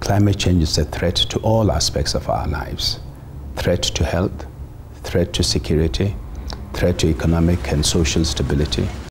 Climate change is a threat to all aspects of our lives. Threat to health, threat to security, threat to economic and social stability.